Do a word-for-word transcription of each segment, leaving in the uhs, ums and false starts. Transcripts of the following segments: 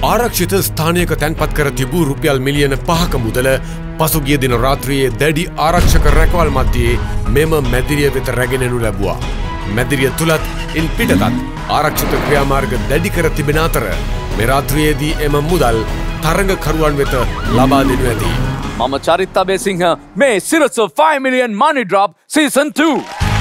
ආරක්ෂිත ස්ථානයක තැන්පත් කර තිබූ රුපියල් මිලියන පහක මුදල පසුගිය දින රාත්‍රියේ දැඩි ආරක්ෂක රැකවල් මැදියේ මෙම මැදිරිය වෙත රැගෙනනු ලැබුවා. මැදිරිය තුලත් ඉන් පිටතත් ආරක්ෂිත ක්‍රියාමාර්ග දැඩි කර තිබෙන අතර මේ රාත්‍රියේදී එම මුදල් තරඟකරුවන් වෙත ලබා දෙනු ඇති. මම චරිත් අබේසිංහ මේ Sirasa five million money drop season two.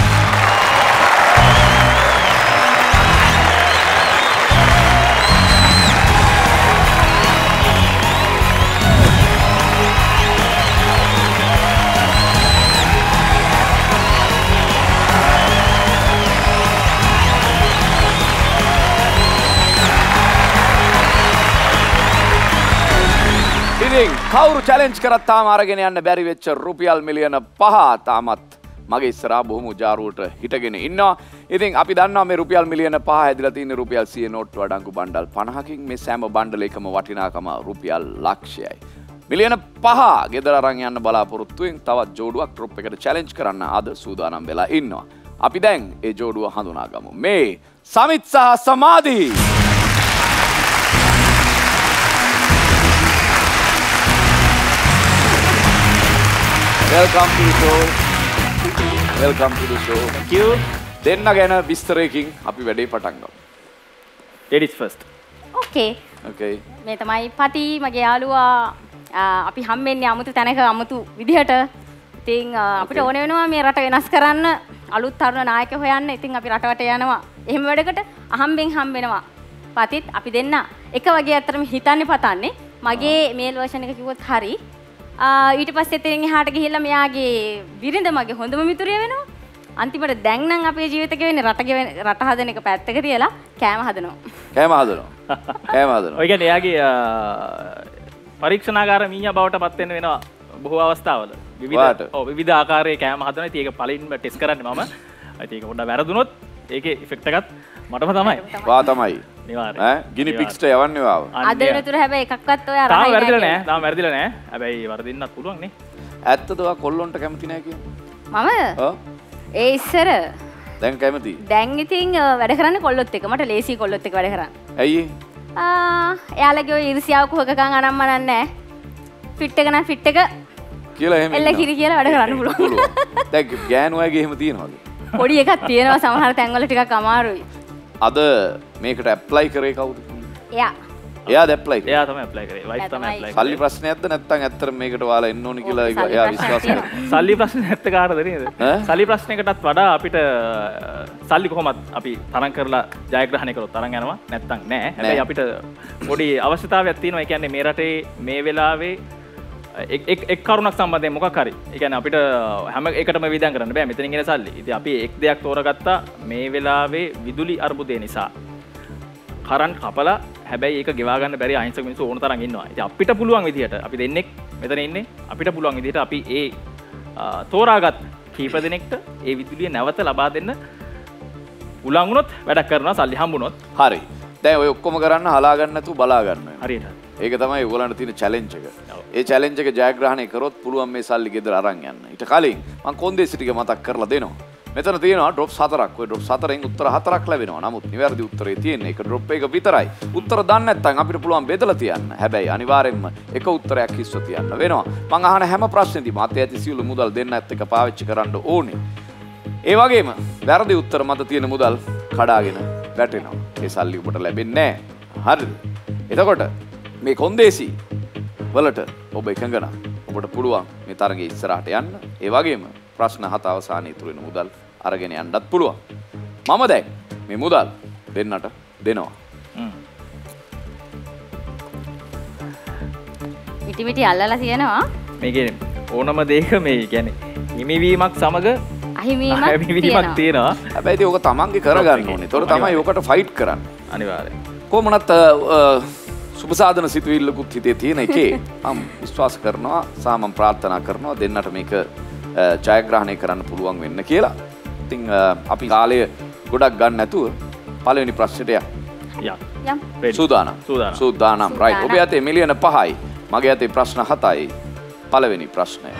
කවුරු චැලෙන්ජ් කරත් තාම අරගෙන යන්න බැරි වෙච්ච රුපියල් මිලියන පහ තාමත් මගේ ඉස්සරහා බොහොම උජාරුවට හිටගෙන ඉන්නවා. ඉතින් අපි දන්නවා මේ රුපියල් මිලියන පහ හැදිලා තියෙන රුපියල් සිය නෝට්ටු අඩංගු බණ්ඩල් පනහකින් මේ සෑම බණ්ඩල එකම වටිනාකම රුපියල් ලක්ෂයයි. මිලියන පහ ගෙදර අරන් යන්න බලාපොරොත්තුෙන් තවත් ජෝඩුවක් ඩ්‍රොප් එකට චැලෙන්ජ් කරන්න අද සූදානම් වෙලා ඉන්නවා. අපි දැන් ඒ ජෝඩුව හඳුනා ගමු. මේ සමිත් සහ සමාධි. Welcome to the show. Welcome to the show. Thank you. දෙන්න ගැන විස්තරයකින් අපි වැඩේ පටන් ගමු. Ladies first. Okay. Okay. මේ තමයි පති මගේ යාළුවා අපි හම්බෙන්නේ 아무තු තැනක 아무තු විදිහට. ඉතින් අපිට ඕන වෙනවා මේ රට වෙනස් කරන්න අලුත් තරුණ නායක හොයන්න. ඉතින් අපි රටවට යනවා. එහෙම වැඩකට අහම්බෙන් හම්බෙනවා. පතිත් අපි දෙන්න එක වගේ අතරම හිතන්නේ පතන්නේ. මගේ මේල් වර්ෂන් එක කිව්වොත් හරි. ඊට පස්සේ එතනින් එහාට ගිහිල්ලා මෙයාගේ බිරිඳ මගේ හොඳම මිතුරිය වෙනවා. අන්තිමට දැන් නම් අපේ ජීවිතේ වෙන්නේ රට රට හදන එක පැත්තක තියලා කෑම හදනවා. කෑම හදනවා. කෑම හදනවා. ඔය කියන්නේ එයාගේ පරීක්ෂණාගාර මීයා බවට පත් වෙන්න වෙනවා බොහෝ අවස්ථාවල. විවිධ ඔව් විවිධ ආකාරයේ කෑම හදනවා. ඉතින් ඒක පළවෙනිම ටෙස්ට් කරන්නේ මම. ඉතින් ඒක පොඩ්ඩක් වැරදුනොත් ඒකේ ඉෆෙක්ට් එකත් මටම තමයි. වා තමයි. ඈ ගිනි පික්ස්ට යවන්නේ වාව. අද වෙනතුරු හැබැයි එකක්වත් ඔය අරහයි නෑ. තාම වැරදිලා නෑ. තාම වැරදිලා නෑ. හැබැයි වරදින්නත් පුළුවන් නේ. ඇත්තද ඔයා කොල්ලොන්ට කැමති නෑ කියන්නේ? මම? ඔව්. ඒ ඉස්සර දැන් කැමති? දැන් ඉතින් වැඩ කරන්නේ කොල්ලොත් එක්ක. මට ලේසි කොල්ලොත් එක්ක වැඩ කරන්න. ඇයි? ආ එයාලගේ ඔය ඉරිසියාව කුහකකම් අනම්මනක් නෑ. ෆිට් එක නම් ෆිට් එක කියලා එහෙම එල්ල කිරි කියලා වැඩ කරන්න පුළුවන්. දැන් ගෑනු අයගේ එහෙම තියනවද? පොඩි එකක් තියෙනවා සමහර තැන්වල ටිකක් අමාරුයි. අද මේකට ඇප්ලයි කරේ කවුද? එයා. එයාද ඇප්ලයි කරේ? එයා තමයි ඇප්ලයි කරේ. වයිෆ් තමයි ඇප්ලයි කරේ. සල්ලි ප්‍රශ්නයක්ද නැත්නම් ඇත්තටම මේකට ඔයාලා එන්න ඕනි කියලා එයා විශ්වාස කරා. සල්ලි ප්‍රශ්න නැත්ත කාටද නේද? සල්ලි ප්‍රශ්නයකටත් වඩා අපිට සල්ලි කොහොමත් අපි තරම් කරලා ජයග්‍රහණය කරොත් තරම් යනවා නැත්නම් නෑ. හැබැයි අපිට පොඩි අවශ්‍යතාවයක් තියෙනවා. ඒ කියන්නේ මේ රටේ මේ වෙලාවේ එක් එක් කරුණක් සම්බන්ධයෙන් මොකක් හරි. ඒ කියන්නේ අපිට හැම එකටම වියදම් කරන්න බෑ. මෙතනින් එන සල්ලි. ඉතින් අපි එක් දෙයක් තෝරගත්තා මේ වෙලාවේ විදුලි අර්බුදය නිසා. කරන්ට් කපලා හැබැයි ඒක ගෙවා ගන්න බැරි අහිංසක මිනිස්සු ඕන තරම් ඉන්නවා. ඉතින් අපිට පුළුවන් විදිහට අපි දෙන්නෙක් මෙතන ඉන්නේ. අපිට පුළුවන් විදිහට අපි ඒ තෝරාගත් කීප දෙනෙක්ට ඒ විදුලිය නැවත ලබා දෙන්න උලන් වුණොත් වැඩක් කරනවා සල්ලි හම්බුනොත්. හරි. දැන් ඔය ඔක්කොම කරන්න හලා ගන්න නැතුව බලා ගන්න. හරියට. ඒක තමයි ඔයගලන්ට තියෙන චැලෙන්ජ් එක. ඒ චැලෙන්ජ් එක ජයග්‍රහණය කරොත් පුළුවන් මේ සල්ලි ගෙදර අරන් යන්න. ඊට කලින් මම කොන්දේසි ටික මතක් කරලා දෙනවා. මෙතන තියෙනවා ඩ්‍රොප්ස් හතරක්. ඔය ඩ්‍රොප්ස් හතරෙන් උත්තර හතරක් ලැබෙනවා. නමුත් නිවැරදි උත්තරේ තියෙන්නේ ඒක ඩ්‍රොප් එක විතරයි. උත්තර දන්නේ නැත්නම් අපිට පුළුවන් බෙදලා තියන්න. හැබැයි අනිවාර්යෙන්ම එක උත්තරයක් හිස්ව තියන්න වෙනවා. මම අහන හැම ප්‍රශ්නෙදීම අතේ ඇති සියලු මුදල් දෙන්නත් එක පාවිච්චි කරන්න ඕනේ. ඒ වගේම වැරදි උත්තර මත තියෙන මුදල් කඩාගෙන වැටෙනවා. ඒ සල්ලි ඔබට ලැබෙන්නේ නැහැ. හරිද? එතකොට මේ කොන්දේසි වලට ඔබ එකඟ නම් ඔබට පුළුවන් මේ තරගයේ ඉස්සරහට යන්න. ඒ වගේම ප්‍රශ්න හත අවසානයේ ඉතුරු වෙන මුදල් අරගෙන යන්නත් පුළුවන්. මම දැන් මේ මුදල් දෙන්නට දෙනවා. පිටි පිටි අල්ලලා තියෙනවා. මේ කියන්නේ ඕනම දෙයක මේ කියන්නේ හිමිවීමක් සමග අහිමිවීමක් තියෙනවා. හැබැයි ඒක ඔක තමන්ගේ කරගන්න ඕනේ. ඒතොර තමයි ඔකට ෆයිට් කරන්න. අනිවාර්යයෙන්. කොහොමනත් සුබ සාධන සිතුවිල්ලකුත් හිතේ තියෙන එකේ මම විශ්වාස කරනවා සහ මම ප්‍රාර්ථනා කරනවා දෙන්නට මේක ජයග්‍රහණය කරන්න පුළුවන් වෙන්න කියලා. ඉතින් අපි කාලය ගොඩක් ගන්න නැතුව පළවෙනි ප්‍රශ්නෙට යමු. යම්. සූදානම්. සූදානම්. සූදානම්. රයිට්. ඔබ යතේ මිලියන පහයි. මගේ යතේ ප්‍රශ්න හතයි. පළවෙනි ප්‍රශ්නය.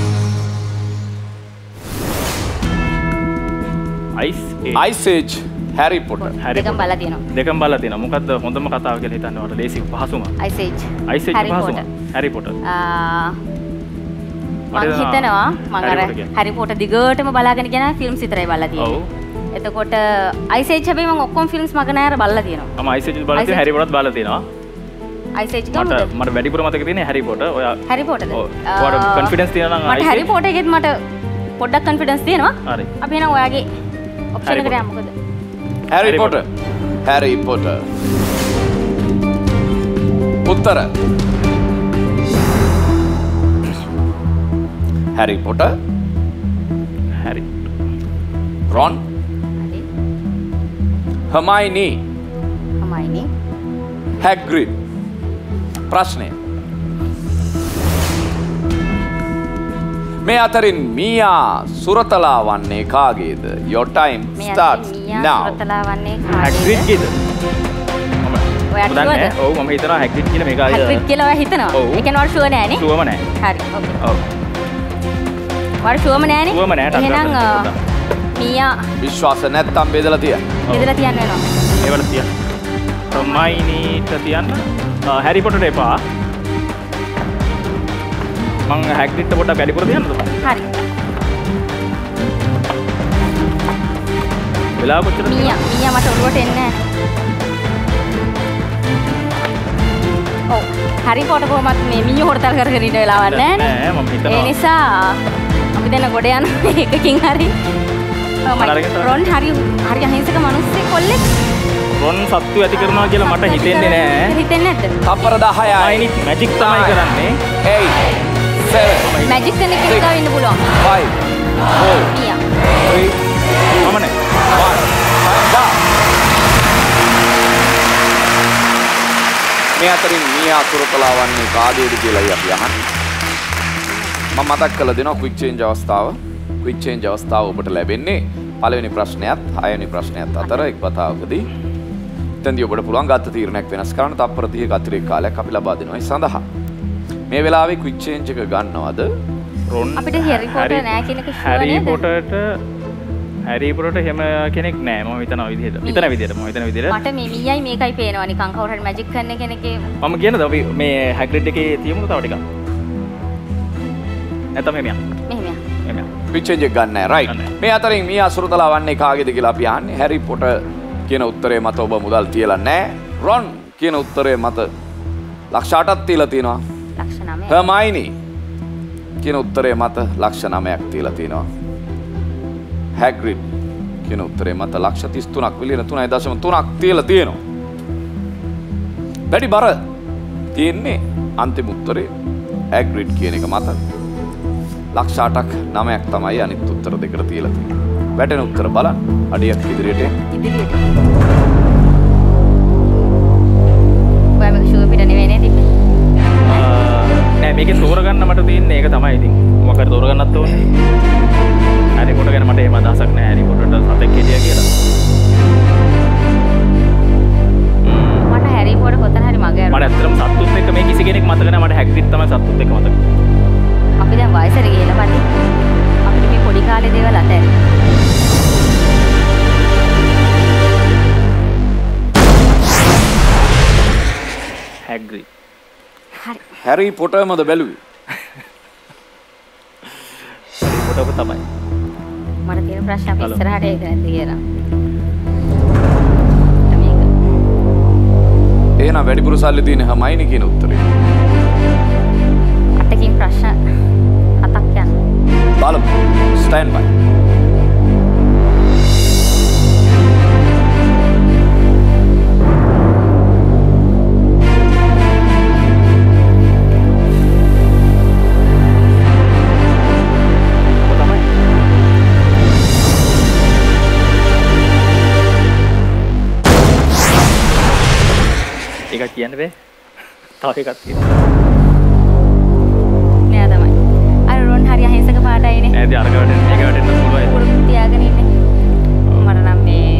Ice Ice Age Harry Potter. දෙකම බලලා තියෙනවා. දෙකම බලලා තියෙනවා. මොකද්ද හොඳම කතාව කියලා හිතන්නේ ඔයාලට ලේසි පහසුම? Ice Age. Ice Age පහසුම. Harry Potter. ආ මම හිතනවා මම අර හැරි පොටර් දිගටම බලාගෙන යන ෆිල්ම්ස් විතරයි බලලා තියෙන්නේ. ඔව්. එතකොට Ice Age හැබැයි මම ඔක්කොම ෆිල්ම්ස් මග නෑ අර බලලා තියෙනවා. මම Ice Age බලලා තියෙනවා හැරි පොටර්ත් බලලා තියෙනවා. Ice Age ගමුද? මට මට වැඩිපුර මතක තියෙන්නේ හැරි පොටර්. ඔයා හැරි පොටර්ද? ඔව්. ඔයාට කොන්ෆිඩන්ස් තියෙනවා නම් මට හැරි පොටර් එකෙත් මට පොඩ්ඩක් කොන්ෆිඩන්ස් තියෙනවා. හරි. අපි එහෙනම් ඔයාගේ ඔප්ෂන් එකට යමු මොකද? Harry Potter. Harry Potter. උත්තර. Harry Potter. හැරි. රොන්. හරි. හර්මයිනි. හර්මයිනි. හැග්රිඩ්. ප්‍රශ්නය. මේ අතරින් මීයා සුරතලා වන්නේ කාගේද? Your time starts now. සුරතලා වන්නේ හැග්රිඩ් කීද? ඔයාට දන්නේ? ඔව් මම හිතනවා හැග්රිඩ් කියලා මේක ආයේ හැග්රිඩ් කියලා ඔයා හිතනවා? ඒ කියන්නේ ඔයාලා ෂුවර් නෑනේ? ෂුවර්ම නෑ. හරි. ඕකේ. ඔව්. ඔයාලා ෂුවර්ම නෑනේ? ෂුවර්ම නෑ. එහෙනම් මීයා විශ්වාස නැත්තම් බෙදලා තියන්න. බෙදලා තියන්න වෙනවා. ඒවල තියන්න. හර්මයිනිට තියන්න. හැරි පොටර්ට එපා. මං හැග්රිඩ්ට පොඩ්ඩක් වැඩිපුර තියන්නද? හරි. වෙලාව කොච්චරද? මීයා මීයා මට ඔළුවට එන්නේ නැහැ. ඔව්. හැරි පොටර් කොහොමත් මේ මීයෝ හොරතල් කර කර ඉන්න වෙලාවක් නැහැ නේ. නෑ මම හිතනවා. ඒ නිසා අපි දැන් ගොඩ යන එකකින් හරි. රොන් හරි හරි අහිංසක මිනිස්සෙක් කොල්ලෙක්. රොන් සත්තු ඇති කරනවා කියලා මට හිතෙන්නේ නෑ. හිතෙන්නේ නැද්ද? තප්පර දහයයි. අයිනිත් මැජික් තමයි කරන්නේ. eight seven මැජික් කෙනෙක් එක්ක ඉන්න පුළුවන්. five four මීයා. three මම නෑ. one time up. මේ අතරින් මීයා සුරතලා වන්නේ කාගේද කියලායි අපි අහන්නේ. මම මතක් කරලා දෙනවා ක්වික් චේන්ජ් අවස්ථාව. ක්වික් චේන්ජ් අවස්ථාව ඔබට ලැබෙන්නේ පළවෙනි ප්‍රශ්නයත් හයවෙනි ප්‍රශ්නයත් අතර එක් වතාවකදී. එතෙන්දී ඔබට පුළුවන් ගත්ත තීරණයක් වෙනස් කරන්න තප්පර තිහක අතිරේක කාලයක් අපි ලබා දෙනවා ඒ සඳහා. මේ වෙලාවේ ක්වික් චේන්ජ් එක ගන්නවද? රොන් අපිට හැරි පොටර් නෑ කියන එක ෂුවර් හැරි නේද? පොටර්ට හැරි පොටර්ට එහෙම කෙනෙක් නෑ මම හිතනවා විදිහට. හිතන විදිහට මම හිතන විදිහට. මට මේ මීයයි මේකයි පේනවා නිකන් කවුරු හරි මැජික් කරන කෙනෙක්ගේ මම කියනද අපි මේ හැග්රිඩ් එකේ තියමුද තව ටිකක්? නැත්නම් මෙහෙම යන්න. මෙහෙම යන්න. මෙහෙම යන්න. ක්වික් චේන්ජ් එක ගන්න නෑ රයිට්. මේ අතරින් මීයා සුරතලා වන්නේ කාගේද කියලා අපි අහන්නේ. හැරි පොටර් කියන උත්තරේ මත ඔබ මුදල් තියලා නෑ. රොන් කියන උත්තරේ මත ලක්ෂ අටක් තියලා තියෙනවා. ලක්ෂ නවයක්. හර්මයිනි කියන උත්තරේ මත ලක්ෂ නවයක් තියලා තියෙනවා. හැග්රිඩ් කියන උත්තරේ මත ලක්ෂ තිස් තුනක් මිලියන තුනයි දශම තුනක් තියලා තියෙනවා. වැඩි බර තියෙන්නේ අන්තිම උත්තරේ හැග්රිඩ් කියන එක මත ලක්ෂ අටක් නවයක් තමයි අනිත් උත්තර දෙකට තියලා තියෙන්නේ. වැටෙන උත්තර බලන්න. අඩියක් ඉදිරියට ඉදිරියට. ඔයා මේක ෂුවර් පිට නෙවෙයි නේද තිබ්බේ? නෑ මේකේ තෝරගන්න මට තියෙන්නේ ඒක තමයි ඉතින්. මොකක්ද තෝරගන්නත් ඕනේ. හැරි පොටර් ගැන මට එහෙම අදහසක් නෑ. හැරි පොටර්ට සතෙක් හිටියා කියලා. මට හැරි පොටර් කොතන හරි මගේ මට ඇත්තටම සත්තුත් එක්ක මේ කිසි කෙනෙක් මතක නෑ. මට හැග්රිඩ් තමයි සත්තුත් එක්ක මතක. අපි දැන් වයසට ගිහලා පදි. අපිට මේ පොඩි කාලේ දේවල් අතහැරි. හැග්රිඩ්. හරි. හැරි පොටර්මද බැලුවේ? හැරි පොටර්ම තමයි. මට තියෙන ප්‍රශ්න අපි හලෝ. ඉස්සරහට ඒක නැද්ද කියලා. මේක එහෙනම් වැඩිපුර සල්ලි තියෙන හර්මයිනි කියන උත්තරේ. අටකින් ප්‍රශ්න හතක් යන. බලමු. Stand by. ඒක කියන්න බෑ. තව එකක් තියෙනවා. නෑ තමයි. අර රොන් හරි අහිංසක පාටයිනේ. නෑ ඉතින් අරක වැටෙන්න මේක වැටෙන්න පුළුවන්. පොඩි තියාගෙන ඉන්නේ. මට නම් මේ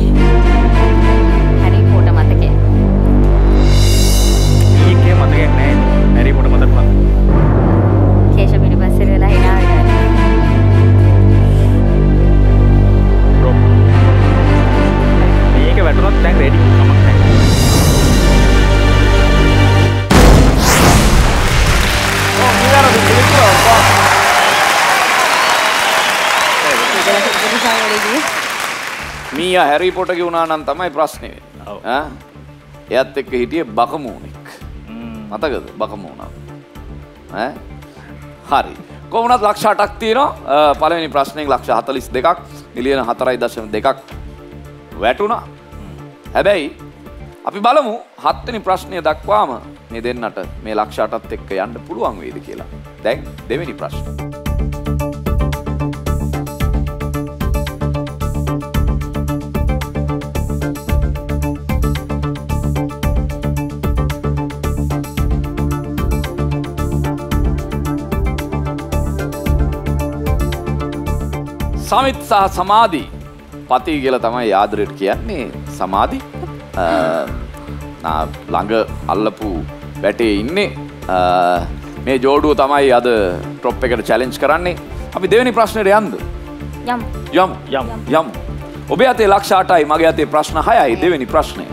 හැරි පොටර් මතකේ. ඊකේ මතකයක් නෑ. හැරි පොටර් මතක මත. කේෂ පිටිපස්සේ වෙලා hina වෙනවා. රොන්. වැටුනොත් දැන් රෙඩි කමක් නැහැ. ඔව් නිවැරදි පිළිතුර. මීයා හැරි පොටර්ගේ වුණා නම් තමයි ප්‍රශ්නේ වෙන්නේ. ඔව්. ඈ එයත් එක්ක හිටියේ බකමූණෙක්. මතකද බකමූණා? ඈ හරි. කොහොමවත් ලක්ෂ අටක් තියෙනවා. පළවෙනි ප්‍රශ්නෙන් ලක්ෂ හතළිස් දෙකක් මිලියන හතරයි දශම දෙකක් වැටුණා. හැබැයි අපි බලමු හත්වෙනි ප්‍රශ්නය දක්වාම මේ දෙන්නට මේ ලක්ෂ අටත් එක්ක යන්න පුළුවන් වේද කියලා. දැන් දෙවෙනි ප්‍රශ්න. සමිත් සහ සමාධි පති කියලා තමයි ආදරයට කියන්නේ. සමාධි ළඟ අල්ලපු වැටේ ඉන්නේ. මේ ජෝඩුව තමයි අද ටොප් එකට චැලෙන්ජ් කරන්නේ. අපි දෙවෙනි ප්‍රශ්නෙට යන්ද? යමු. යමු. යමු. යමු. ඔබේ අතේ ලක්ෂ අටයි මගේ අතේ ප්‍රශ්න හයයි. දෙවෙනි ප්‍රශ්නය.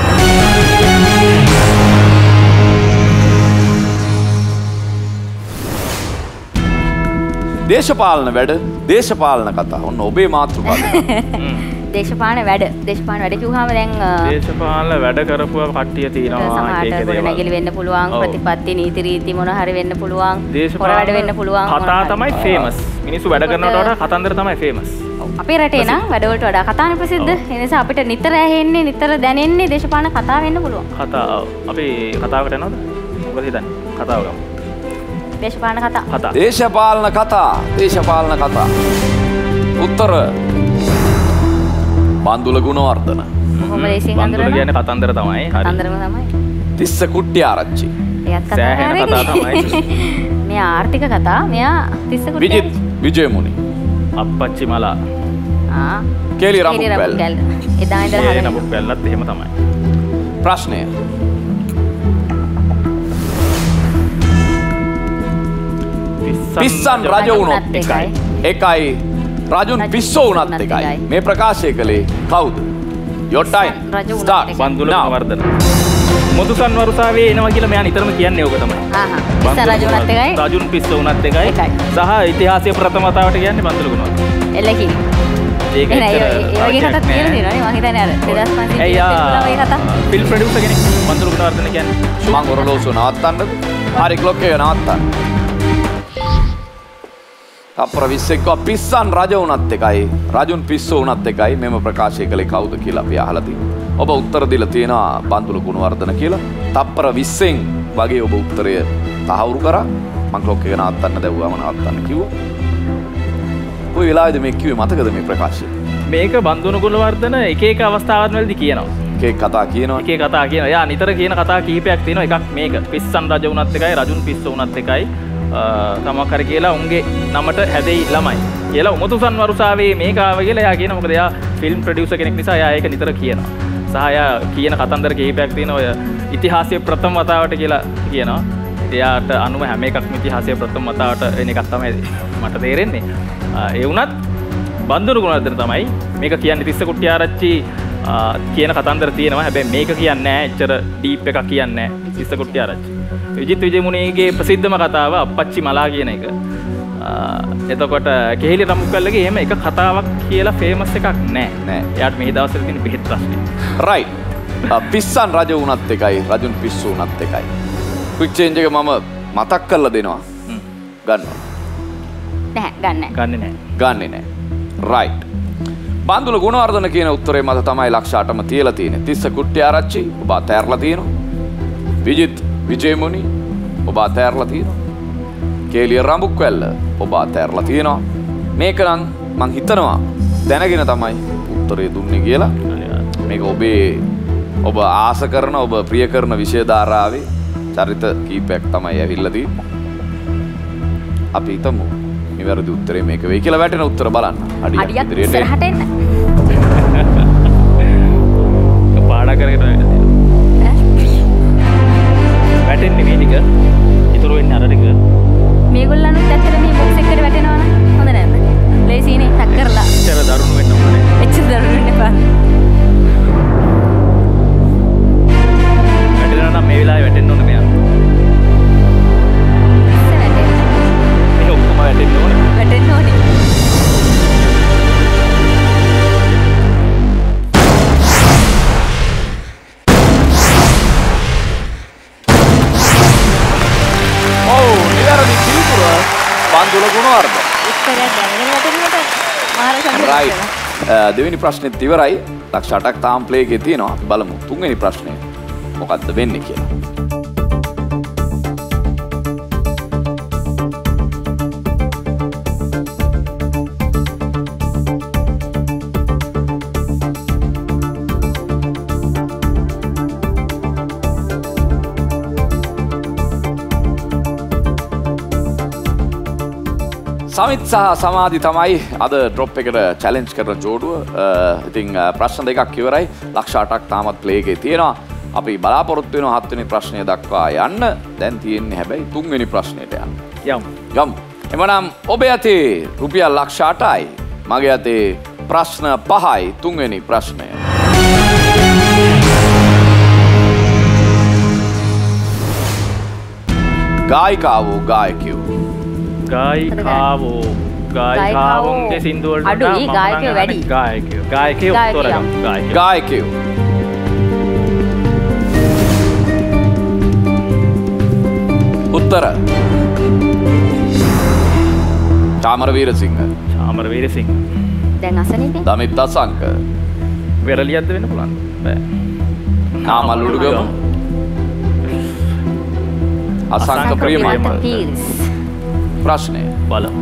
දේශපාලන වැඩ දේශපාලන කතා. ඔන්න ඔබේ මාතෘකාව. දේශපාලන වැඩ දේශපාලන වැඩ කිව්වහම දැන් දේශපාලන වැඩ කරපුවා කට්ටිය තියෙනවා. සමහරට ගොඩනැගිලි වෙන්න පුළුවන්, ප්‍රතිපත්ති නීති රීති මොන හරි වෙන්න පුළුවන්, හොර වැඩ වෙන්න පුළුවන්. කතා තමයි ෆේමස්. මිනිස්සු වැඩ කරනවට වඩා කතන්දර තමයි ෆේමස්. අපේ රටේ නම් වැඩවලට වඩා කතානේ ප්‍රසිද්ධ. ඒ නිසා අපිට නිතර ඇහෙන්නේ, නිතර දැනෙන්නේ දේශපාලන කතා වෙන්න පුළුවන්. කතා අපි කතාවකට යනවද? මොකද හිතන්නේ? කතාව ගමු. දේශපාලන කතා. කතා. දේශපාලන කතා. දේශපාලන කතා. උත්තර බන්දුල ගුණවර්ධන. කොහොමද ඒ සිංහල බන්දුල කියන්නේ කතන්දර තමයි. හරි. කතන්දරම තමයි. තිස්ස කුට්ටිආරච්චි. එයත් කතා. සෑහෙන කතා තමයි. මෙයා ආර්ථික කතා. මෙයා තිස්ස කුට්ටිආරච්චි. විජිත් විජයමුනි. අප්පච්චි මලා. ආ. කේලි රඹුක්වැල්. එදා ඉඳලා ඒ හරියට. රඹුක්වැල්ලත් එහෙම තමයි. ප්‍රශ්නය. පිස්සන් රජ වුණොත් එකයි. එකයි රජුන් පිස්සෝ වුණත් එකයි. මේ ප්‍රකාශය කළේ කවුද? Your time. Start. Bandula Gunawardena. මුදුසන් වරුසාවේ එනවා කියලා මෙයා නිතරම කියන්නේ ඕක තමයි. ආහ්. පිස්සන් රජ වුණත් එකයි. රජුන් පිස්සෝ වුණත් එකයි. සහ ඉතිහාසයේ ප්‍රථම වතාවට කියන්නේ බන්දුල ගුණවර්ධන. එල්ලකිරි. ඒක ඇත්තට ඒ වගේ කතාවක් තියෙන දේනවා නේ මම හිතන්නේ අර දෙදාස් පන්සිය ඒ කතා. ෆිල්ම් ප්‍රොඩියුසර් කෙනෙක් බන්දුල ගුණවර්ධන කියන්නේ. මං ඔරලෝසුව නවත්තන්නද? හරි ක්ලොක් එක නවත්තන්න. තප්පර විස්සෙක්ව පිස්සන් රජ වුණත් එකයි රජුන් පිස්සෝ වුණත් එකයි මෙම ප්‍රකාශය කළේ කවුද කියලා අපි අහලා තියෙනවා. ඔබ උත්තර දීලා තියෙනවා බන්දුල ගුණවර්ධන කියලා. තප්පර විස්සෙන් වගේ ඔබ උත්තරය තහවුරු කරා. මං ක්ලොක් එක නවත්තන්න දැව්වම නවත්තන්න කිව්වා. කොයි වෙලාවේද මේ කිව්වේ මතකද මේ ප්‍රකාශය? මේක බන්දුල ගුණවර්ධන එක එක අවස්ථාවන් වලදී කියනවා. එක එක කතා කියනවා. එක එක කතා කියනවා. යා නිතර කියන කතා කිහිපයක් තියෙනවා. එකක් මේක පිස්සන් රජ වුණත් එකයි රජුන් පිස්සෝ වුණත් එකයි. තමක් හරි කියලා උන්ගේ නමට හැදෙයි ළමයි කියලා උමතුසන් වරුසාවේ මේක ආව කියලා එයා කියනවා. මොකද එයා ෆිල්ම් ප්‍රොඩියුසර් කෙනෙක් නිසා එයා ඒක නිතර කියනවා. සහ එයා කියන කතන්දර කිහිපයක් තියෙනවා. ඔය ඉතිහාසයේ ප්‍රථම වතාවට කියලා කියනවා. එයාට අනුව හැම එකක්ම ඉතිහාසයේ ප්‍රථම වතාවට වෙන එකක් තමයි මට තේරෙන්නේ. ඒ වුණත් බන්දුල ගුණවර්ධන තමයි මේක කියන්නේ. තිස්ස කුට්ටිආරච්චි කියන කතන්දර තියෙනවා. හැබැයි මේක කියන්නේ නැහැ. එච්චර ඩීප් එකක් කියන්නේ නැහැ. තිස්ස කුට්ටිආරච්චි. විජිත් විජයමුණිගේ ප්‍රසිද්ධම කතාව අප්පච්චි මලා කියන එක. එතකොට කෙහෙලි රඹුක්වැල්ලගේ එහෙම එක කතාවක් කියලා ෆේමස් එකක් නෑ. නෑ. එයාට මේ දවස්වල තියෙන බෙහෙත් ප්‍රශ්නේ. රයිට්. පිස්සන් රජ වුණත් එකයි රජුන් පිස්සු වුණත් එකයි. ක්වික් චේන්ජ් එක මම මතක් කරලා දෙනවා. ගන්නවා. නැහැ ගන්න නැහැ. ගන්නෙ නෑ. ගන්නෙ නෑ. රයිට්. බන්දුල ගුණවර්ධන කියන උත්තරේ මත තමයි ලක්ෂ අටම තියලා තියෙන්නේ. තිස්ස කුට්ටිආරච්චි ඔබ අතෑරලා තියෙනවා. විජිත් විජයමුණි ඔබ අතෑරලා තියෙනවා. කේලිය රඹුක්වැල්ල ඔබ අතෑරලා තියෙනවා. මේක නම් මං හිතනවා දැනගෙන තමයි උත්තරේ දුන්නේ කියලා. මේක ඔබේ ඔබ ආස කරන ඔබ ප්‍රිය කරන විෂය ධාරාවේ චරිත කීපයක් තමයි ඇවිල්ලා තියෙන්නේ. අපි හිතමු නිවැරදි උත්තරේ මේක වෙයි කියලා. වැටෙන උත්තර බලන්න. අඩියක් ඉස්සරහට එන්න. පාඩම් කරගෙන වැටෙන්නේ මේ ටික. ඉතුරු වෙන්නේ අර ටික. මේගොල්ලන්වත් ඇත්තට මේ බොක්ස් එකට වැටෙනවනේ. හොඳ නැද්ද? ලේසියිනේ ටක් කරලා. ඉතර දරුණු වෙන්න ඕනේ. එච්චර දරුණු වෙන්න එපා. දෙවෙනි ප්‍රශ්නෙත් ඉවරයි. ලක්ෂ අටක් තාම ප්ලේ එකේ තියෙනවා. අපි බලමු තුන්වෙනි ප්‍රශ්නේ මොකක්ද වෙන්නේ කියලා. සමිත් සහ සමාධි තමයි අද ඩ්‍රොප් එකට චැලෙන්ජ් කරන ජෝඩුව. ඉතින් ප්‍රශ්න දෙකක් ඉවරයි. ලක්ෂ අටක් තාමත් ප්ලේ එකේ තියෙනවා. අපි බලාපොරොත්තු වෙනවා හත්වෙනි ප්‍රශ්නය දක්වා යන්න. දැන් තියෙන්නේ හැබැයි තුන්වෙනි ප්‍රශ්නෙට යන්න. යමු. යමු. එමනම් ඔබේ අතේ රුපියල් ලක්ෂ අටයි. මගේ අතේ ප්‍රශ්න පහයි. තුන්වෙනි ප්‍රශ්නය. ගායිකාවෝ ගායකයෝ ගායිකාවෝ ගායිකාවුන්ගේ සින්දු වලට අඩුයි ගායකයෝ වැඩි. ගායකයෝ ගායකයෝ උත්තරගම් ගායකයෝ ගායකයෝ උත්තර චාමර වීරසිංහ චාමර වීරසිංහ දැන් අසනීපේ දමිත් අසංක වෙරළියක්ද වෙන්න පුළුවන් බෑ නාමල් උඩුගම අසංක ප්‍රියමන්ත ප්‍රශ්නය බලමු.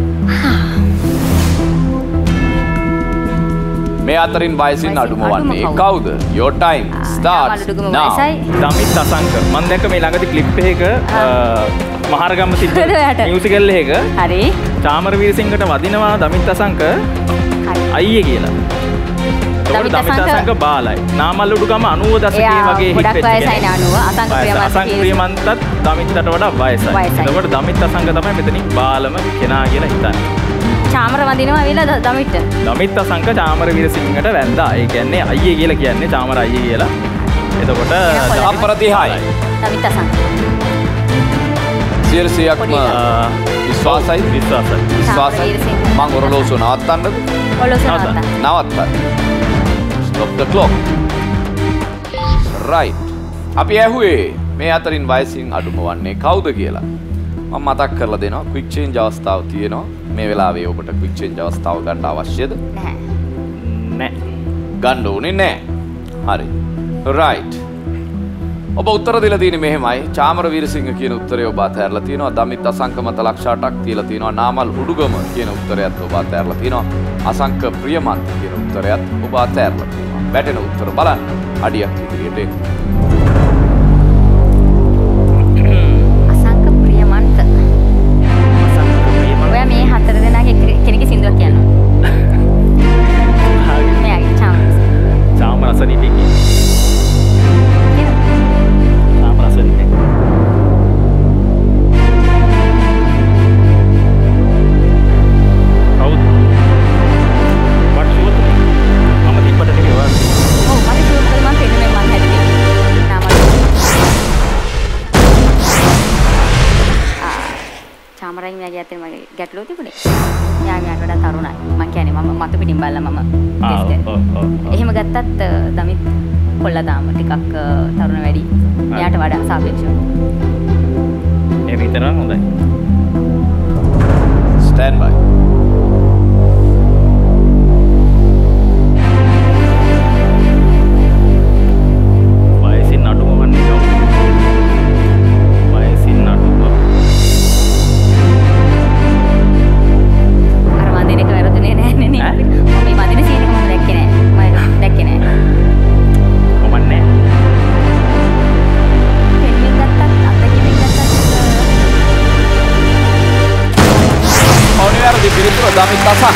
මේ අතරින් වයසින් අඩුම වන්නේ කවුද? Your time starts now. Damith Asanka. මම දැක්ක මේ ළඟදී ක්ලිප් එකක මහරගම තිබ්බ මියුසිකල් එකක හරි චාමර වීරසිංහට වදිනවා දමිත් අසංක අයියේ කියලා. දමිත් අසංක බාලයි. නාමල් උඩුගම අනූව දශකයේ වගේ හිට වෙච්ච කෙනෙක්. වයසයි අනූව අසංක ප්‍රියමන්ත අසංක ප්‍රියමන්තත් දමිත්ට වඩා වයසයි. එතකොට දමිත් අසංක තමයි මෙතනින් බාලම කෙනා කියලා හිතන්නේ. චාමර වදිනවා විලා දමිත්. දමිත් අසංක චාමර වීරසිංහට වැන්දා. ඒ කියන්නේ අයියේ කියලා කියන්නේ චාමර අයියේ කියලා. එතකොට අප්‍රතිහායි. දමිත් අසංක. සියලුසියක්ම විශ්වාසයි විශ්වාසයි. විශ්වාසයි. මම ඔරලෝසුව නවත්තන්නද? ඔරලෝසුව නවත්තන්න. නවත්තන්න. Stop the clock. Right. අපි ඇහුවේ මේ අතරින් වයසින් අඩුම වන්නේ කවුද කියලා. මම මතක් කරලා දෙනවා quick change අවස්ථාව තියෙනවා. මේ වෙලාවේ ඔබට quick change අවස්ථාව ගන්න අවශ්‍යද? නැහැ. නැහැ. ගන්න ඕනේ නැහැ. හරි. Right. ඔබ උත්තර දීලා තියෙන්නේ මෙහෙමයි. චාමර වීරසිංහ කියන උත්තරය ඔබ අතහැරලා තියෙනවා. දමිත් අසංක මත ලක්ෂ අටක් තියලා තියෙනවා. නාමල් උඩුගම කියන උත්තරයත් ඔබ අතහැරලා තියෙනවා. අසංක ප්‍රියමන්ත කියන උත්තරයත් ඔබ අතහැරලා තියෙනවා. වැටෙන උත්තර බලන්න. අඩියක් ඉදිරියට එන්න. අසංක ප්‍රියමන්ත. අසංක ප්‍රියමන්ත. ඔයා මේ හතර දෙනාගේ කෙනෙක්ගේ සින්දුවක් කියනවා. මෙයාගේ චාමර. චාමර අසනීපේ. චාමර අසනීපේ. කවුද? වට ෂුවර් මම තිබ්බට නෙමෙයි ඔයා. ඔව් මම ෂුවර් කරලා මම පෙන්නේ මම හැදුවේ. නාමල්. ආ චාමරයි මෙයාගේ අතේ මගේ ගැටලුව තිබුණේ. මෙයා මෙයාට වඩා තරුණයි. මම කියන්නේ මම මතු පිටින් බලලා මම ටෙස්ට් ඔව් ඔව් ඔව්. එහෙම ගත්තත් දමිත් කොල්ලා දාම ටිකක් තරුණ වැඩි. මෙයාට වඩා සාපේක්ෂව. ඒ විතරක් හොඳයි. Stand by. වයසින් අඩුම වන්නේ කවුද? වයසින් අඩුම. අර වදින එක වැරදුනේ නෑනේ නේ. ඈ? මම මේ වදින සීන් එක මම දැක්කේ නෑ. මම දැක්කේ නෑ. කොමන්නේ? පෙන්මින් ගත්තත් අත්දැකීමෙන් ගත්තත් ඔනිවැරදි පිළිතුර දමිත් අසංක.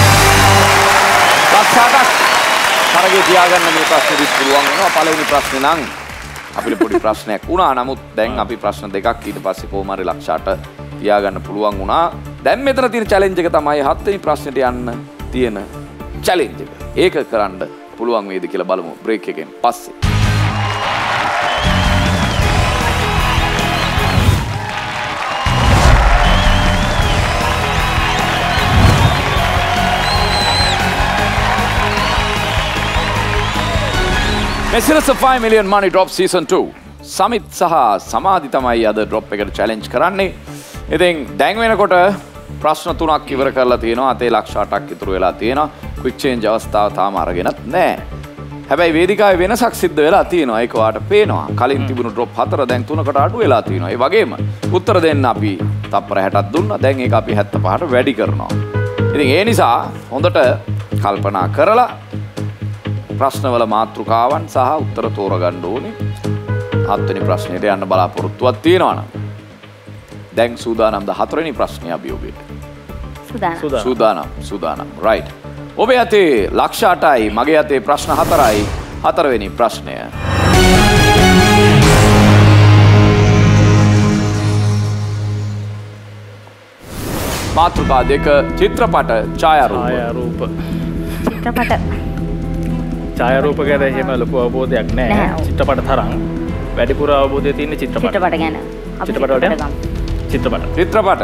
ලක්ෂාටක් තරගේ තියාගන්න මේ ප්‍රශ්නෙදිත් පුළුවන් වෙනවා. පළවෙනි ප්‍රශ්නේ නම් අපිට පොඩි ප්‍රශ්නයක් වුණා. නමුත් දැන් අපි ප්‍රශ්න දෙකක් ඊට පස්සේ කොහොම හරි ලක්ෂාට තියාගන්න පුළුවන් වුණා. දැන් මෙතන තියෙන චැලෙන්ජ් එක තමයි හත්වෙනි ප්‍රශ්නෙට යන්න තියෙන චැලෙන්ජ් එක. ඒක කරන්න පුළුවන් වේද කියලා බලමු බ්‍රේක් එකෙන් පස්සේ. මෙසිරස five million money drop season two. Samith සහ සමාධි තමයි අද drop එකට challenge කරන්නේ. ඉතින් දැන් වෙනකොට ප්‍රශ්න තුනක් ඉවර කරලා තියෙනවා. අතේ ලක්ෂ අටක් ඉතුරු වෙලා තියෙනවා. ක්වික් චේන්ජ් අවස්ථාව තාම අරගෙනත් නැහැ. හැබැයි වේදිකාවේ වෙනසක් සිද්ධ වෙලා තියෙනවා. ඒක ඔයාලට පේනවා. කලින් තිබුණු ඩ්‍රොප් හතර දැන් තුනකට අඩු වෙලා තියෙනවා. ඒ වගේම උත්තර දෙන්න අපි තප්පර හැටක් දුන්නා. දැන් ඒක අපි හැත්තෑ පහට වැඩි කරනවා. ඉතින් ඒ නිසා හොඳට කල්පනා කරලා ප්‍රශ්නවල මාතෘකාවන් සහ උත්තර තෝරගන්න ඕනේ. හත්වෙනි ප්‍රශ්නෙට යන්න බලාපොරොත්තුවක් තියෙනවා නම්. දැන් සූදානම්ද හතරවෙනි ප්‍රශ්නේ අභියෝගයට? සූදානම්. සූදානම්. සූදානම්. right. ඔබේ අතේ ලක්ෂ අටයි මගේ අතේ ප්‍රශ්න හතරයි. හතරවෙනි ප්‍රශ්නය. මාතෘකා දෙක චිත්‍රපට ඡායාරූප. ඡායාරූප. චිත්‍රපට. ඡායාරූප ගැන එහෙම ලොකු අවබෝධයක් නැහැ. චිත්‍රපට තරම් වැඩිපුර අවබෝධය තියෙන්නේ චිත්‍රපට. චිත්‍රපට ගැන. චිත්‍රපට වලට චිත්‍රපට. චිත්‍රපට.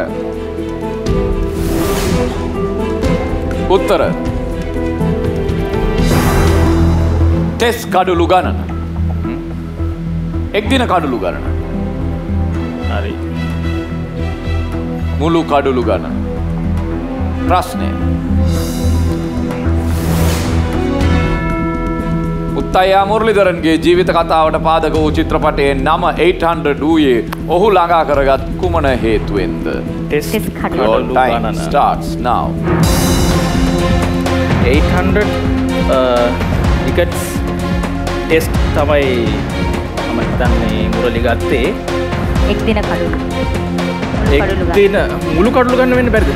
උත්තර. ටෙස් කඩලු ගණන. එක් දින කඩලු ගණන. හරි. මුළු කඩලු ගණන. ප්‍රශ්නය. උත්තයා මුරලිදරන්ගේ ජීවිත කතාවට පාදක වූ චිත්‍රපටයේ නම එයිට් හන්ඩ්‍රඩ් වූයේ ඔහු ළඟා කරගත් කුමන හේතුවෙන්ද? ටෙස් කඩලු Your time starts now. Eight hundred tickets test තමයි මම හිතන්නේ මුරලි ගත්තේ. එක් දින කඩලු. එක් දින මුළු කඩලු ගන්න වෙන්න බැරිද?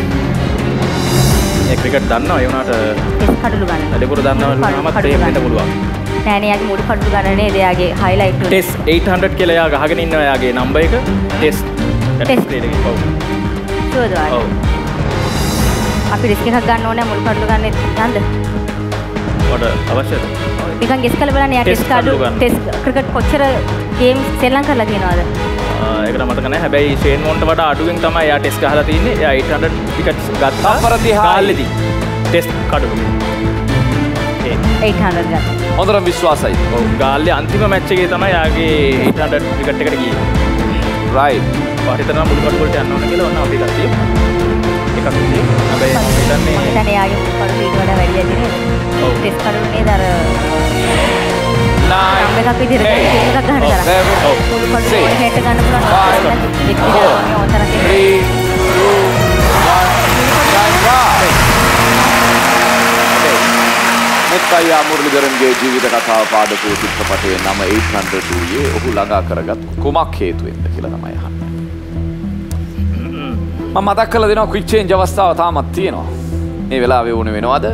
ඒ ක්‍රිකට් දන්නවා ඒ වුණාට ටෙස් කඩලු ගන්න. වැඩිපුර දන්නවලු නමත් ඒක වෙන්න පුළුවන්. නෑ නේ යාගේ මුළු කඩලු ගන්න නේද යාගේ highlight එක. ටෙස් එයිට් හන්ඩ්‍රඩ් කියලා එයා ගහගෙන ඉන්නවා යාගේ නම්බර් එක. ටෙස් ටෙස් ප්ලේට් එකේ ඔව්. ෂුවර්ද වාගේ. ඔව්. අපි රිස්ක් එකක් ගන්න ඕනේ මුළු කඩලු ගන්න යන්න. ඔයාට අවශ්‍යද? නිකන් ගෙස් කරලා බලන්න යා ටෙස් කඩලු ටෙස් ක්‍රිකට් කොච්චර ගේම් සෙල්ලම් කරලා තියෙනවද? ඒකට මතක නැහැ. හැබැයි ෂේන් වොන්ට වඩා අඩුවෙන් තමයි එයා ටෙස් ගහලා තියෙන්නේ. එයා එයිට් හන්ඩ්‍රඩ් ටිකට්ස් ගත්තා. ගාල්ලේදී ටෙස් කඩලු. එයිට් හන්ඩ්‍රඩ් ගත්තා. හොඳටම විශ්වාසයි. ඔව් ගාල්ලේ අන්තිම මැච් එකේ තමයි යාගේ එයිට් හන්ඩ්‍රඩ් ක්‍රිකට් එකට ගියේ. right. වාහිතන මුළු කඩලු වලට යන්න ඕන කියලා ඔන්න අපි ගත්තා. එකක් තියෙන්නේ. හැබැයි මම හිතන්නේ මම හිතන්නේ යාගේ මුළු කඩලු ඊට වඩා වැඩි ඇති නේද? ඔව්. ටෙස් කඩලු නේද අර nine. නම් එකක් විදිහට එකක් ගන්න තරම්. ඔව්. මුළු කඩලු වල හෙට ගන්න පුළුවන්. එක් දිනක් ඕතරක්. three, two, one. Time up. මුත්තයා මුරලිදරන්ගේ ජීවිත කතාව පාදක වූ චිත්‍රපටයේ නම එයිට් හන්ඩ්‍රඩ් වූයේ ඔහු ළඟා කරගත් කුමක් හේතුවෙන්ද කියලා තමයි අහන්නේ. මම මතක් කරලා දෙනවා ක්වික් චේන්ජ් අවස්ථාව තාමත් තියෙනවා. මේ වෙලාවේ වුණ වෙනවද?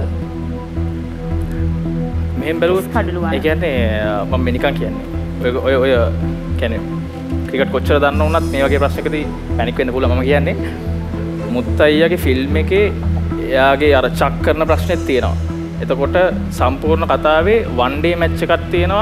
මෙහෙම බැලුවොත් ඒ කියන්නේ මම මේ නිකන් කියන්නේ. ඔය ඔය ඔය කියන්නේ ක්‍රිකට් කොච්චර දන්න වුණත් මේ වගේ ප්‍රශ්නකදී පැනික් වෙන්න පුළුවන්. මම කියන්නේ මුත්තයියාගේ ෆිල්ම් එකේ එයාගේ අර චක් කරන ප්‍රශ්නෙත් තියෙනවා. එතකොට සම්පූර්ණ කතාවේ වන් ඩේ මැච් එකක් තියෙනවා.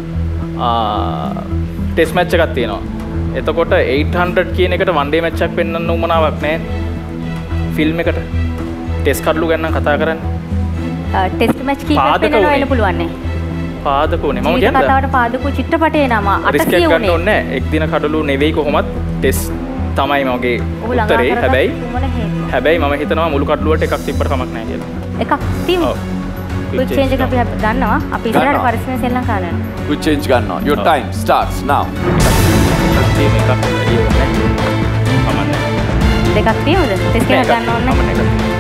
ටෙස්ට් මැච් එකක් තියෙනවා. එතකොට එයිට් හන්ඩ්‍රඩ් කියන එකට වන් ඩේ මැච් එකක් පෙන්වන්න උවමනාවක් නැහැ. ෆිල්ම් එකට ටෙස්ට් කඩලු ගැන කතා කරන්නේ. ටෙස්ට් මැච් කීපයක් වෙනවා වෙන්න පුළුවන් නේ. පාදක උනේ මම කියන්නේ කතාවට පාදක චිත්‍රපටයේ නම අටසිය උනේ. ගන්න ඕනේ නැහැ. එක් දින කඩලු නෙවෙයි කොහොමත් ටෙස්ට් තමයි මගේ උත්තරේ. හැබැයි හැබැයි මම හිතනවා මුළු කඩලු වලට එකක් තිබ්බට කමක් නැහැ කියලා. එකක් තියමු. quick change එක අපි ගන්නවා. අපි ඉස්සරහට පරිස්සමෙන් සෙල්ලම් කරන්න. quick change ගන්නවා. Your time starts now. මේ එකක් වැඩි වෙන්නේ නැහැ. දෙකක් තියමුද? ටෙස්ට් එකක් ගන්න ඕනේ.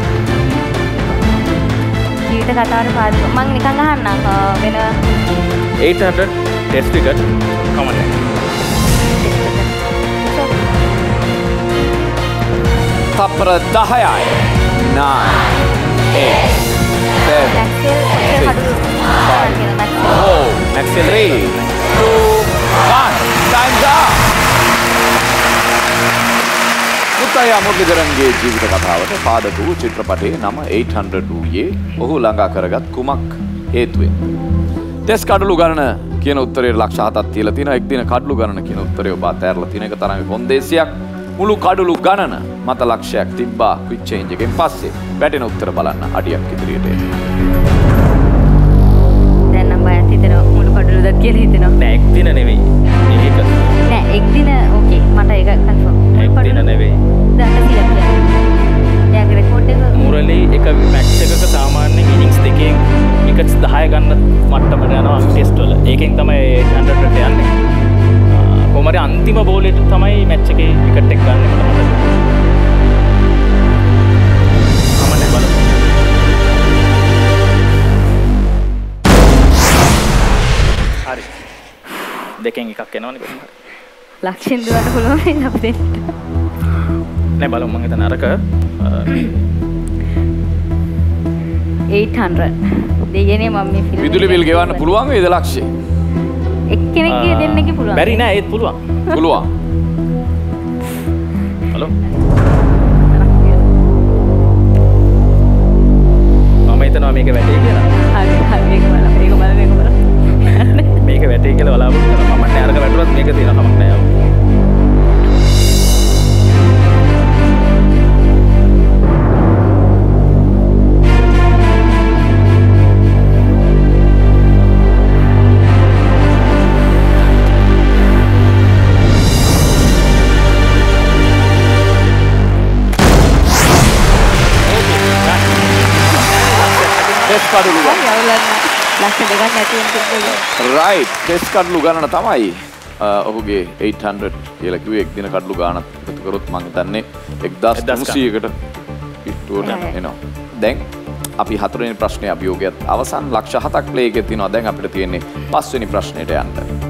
ජීවිත කතාවට පාදක මම නිකන් අහන්නම් වෙන එයිට් හන්ඩ්‍රඩ් ටෙස්ට් ටිකට් කමන්නේ. තප්පර දහයයි. nine, eight, seven, six, five, four, three, two, one. Time's up. මුත්තයා මුරලිදරන්ගේ ජීවිත කතාවට පාදක වූ චිත්‍රපටයේ නම එයිට් හන්ඩ්‍රඩ් වූයේ ඔහු ළඟා කරගත් කුමක් හේතුවෙන්? ටෙස්ට් කඩලු ගණන කියන උත්තරේ ලක්ෂ හතක් තියලා තියෙනවා. එක් දින කඩලු ගණන කියන උත්තරේ ඔබ අතෑරලා තියෙන එක තරම් කොන්දේසියක්. මුළු කඩලු ගණන මත ලක්ෂයක් තිබ්බා ක්වික් චේන්ජ් එකෙන් පස්සේ. වැටෙන උත්තර බලන්න අඩියක් ඉදිරියට එන්න. දැන් නම් බයත් හිතෙනවා මුළු කඩලුද කියලා හිතෙනවා. නෑ එක් දින නෙවෙයි. මේක නෑ එක් දින ඕකේ මට ඒක කන්ෆර්ම්. එක් දින නෙවෙයි. දැන් අටසියක් කියන්නේ. එයාගේ රෙකෝඩ් එක මුරලි එක මැච් එකක සාමාන්‍යයෙන් ඉනිංස් දෙකෙන් විකට්ස් දහය ගන්න මට්ටමට යනවා ටෙස්ට් වල. ඒකෙන් තමයි එයිට් හන්ඩ්‍රඩ් එකට යන්නේ. කොහොම හරි අන්තිම බෝලෙට තමයි මැච් එකේ විකට් එක ගන්න මට මතකයි. අමනේ බලමු. හරි. දෙකෙන් එකක් එනවනේ කොහොම හරි. ලක්ෂෙන් දුවන්න පුළුවන් නේද අපිට? නෑ බලමු මම හිතන අරක එයිට් හන්ඩ්‍රඩ් දෙයනේ මම මේ ෆිල්ම් විදුලි බිල් ගෙවන්න පුළුවන් වේද ලක්ෂේ? එක්කෙනෙක්ගේ දෙන්නෙක්ගේ පුළුවන්. බැරි නෑ ඒත් පුළුවන්. පුළුවන්. හලෝ. මම හිතනවා මේක වැටේ කියලා. හරි හරි මේක බලන්න මේක බලන්න මේක බලන්න. මේක වැටේ කියලා බලාපොරොත්තු කරනවා. මම නෑ අරක වැටුණත් මේක තියෙන කමක් නෑ. කඩලු ගන්න. ලක්ෂ දෙකක් නැති වෙන කිව්වද? රයිට්. ටෙස්ට් කඩලු ගණන තමයි ඔහුගේ එයිට් හන්ඩ්‍රඩ් කියලා කිව්වේ එක් දින කඩලු ගානක් එකතු කරොත් මම හිතන්නේ එක්දාස් තුන්සීයකට පිටුවට එනවා. දැන් අපි හතරවෙනි ප්‍රශ්නේ අභියෝගයත් අවසන් ලක්ෂ හතක් ප්ලේ එකේ තියෙනවා. දැන් අපිට තියෙන්නේ පස්වෙනි ප්‍රශ්නෙට යන්න.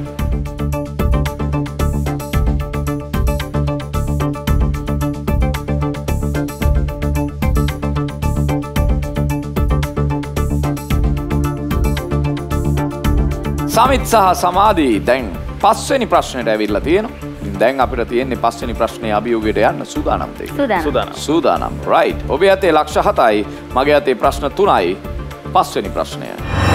සමිත් සහ සමාධි දැන් පස්වෙනි ප්‍රශ්නෙට ඇවිල්ලා තියෙනවා. දැන් අපිට තියෙන්නේ පස්වෙනි ප්‍රශ්නේ අභියෝගයට යන්න සූදානම්ද? සූදානම්. සූදානම්. රයිට්. ඔබේ අතේ ලක්ෂ හතයි, මගේ අතේ ප්‍රශ්න තුනයි. පස්වෙනි ප්‍රශ්නය.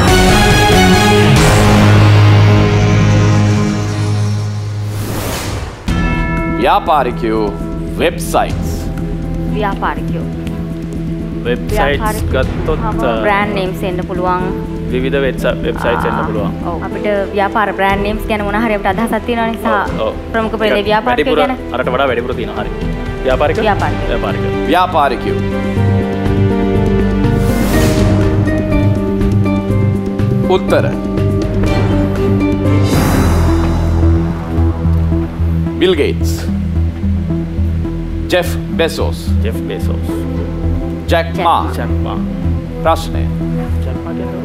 ව්‍යාපාරිකයෝ වෙබ්සයිට්ස්. ව්‍යාපාරිකයෝ. වෙබ්සයිට්ස් ගත්තොත් බ්‍රෑන්ඩ් නේම්ස් එන්න පුළුවන්. විවිධ වෙබ්සයිට්ස් එන්න පුළුවන්. ඔව් අපිට ව්‍යාපාර බ්‍රෑන්ඩ් නේම්ස් ගැන මොන හරි අපිට අදහසක් තියෙනවනේ සහ ප්‍රමුඛ ප්‍රේද ව්‍යාපාරිකයෝ ගැන. අරට වඩා වැඩිපුර තියෙනවා. හරි. ව්‍යාපාරිකයෝ. ව්යාපාරිකයෝ. ව්‍යාපාරිකයෝ. ව්‍යාපාරිකයෝ. උත්තර. Bill Gates. Jeff Bezos. Jeff Bezos. Jack Ma. Jack Ma. ප්‍රශ්නය. Jack Ma කියන්නේ